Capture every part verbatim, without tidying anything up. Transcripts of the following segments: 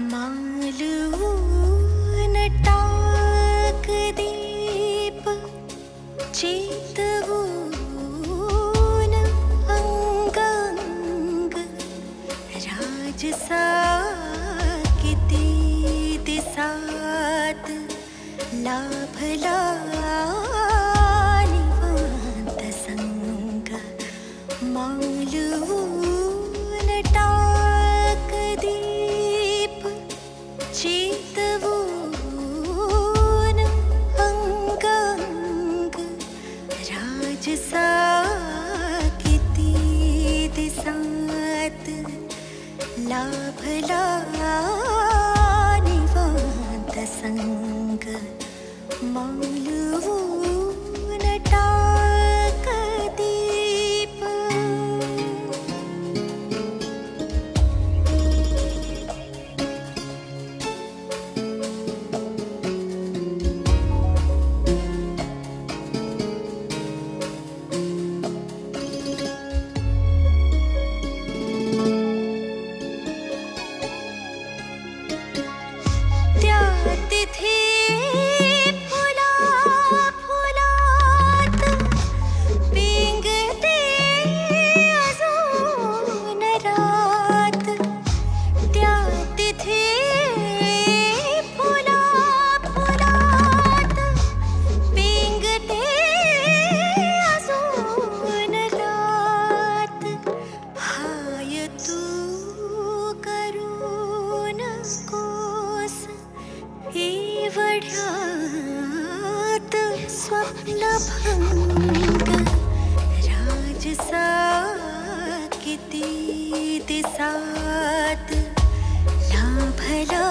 मालवून टाक दीप चेतवून अंग अंग राजसा किती दिसात लाभला निवांत संग मालवून टाक दीप चेतवून अंग अंग राजसा किती दिसात लाभला निवांत संग मालवून टाक दीप. त्या तिथे फुला फुलात पेंगते अजून रात. त्या तिथे फुला फुलात पेंगते अजून रात. हाय तू करू नकोस एवढ्यात स्वप्नभंग राजसा किती दिसात लाभला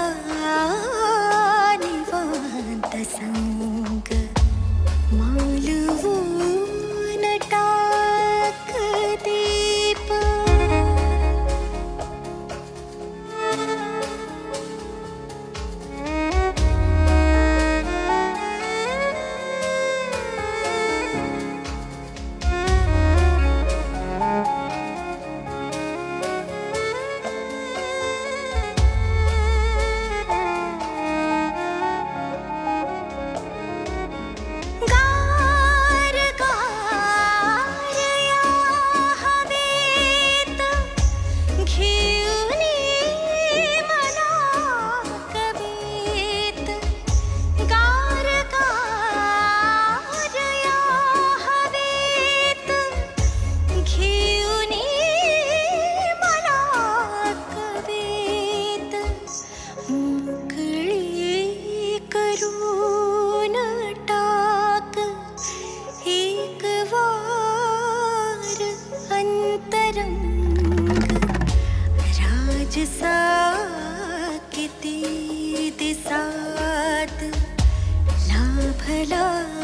निवांत संग मालवून टाक दीप. गार गार या हवेत घेऊनी मला कवेत. गार गार या हवेत घेऊनी मला कवेत. मोकळी करून टाक एक वार अंतरंग राजसा किती दिसात लाभला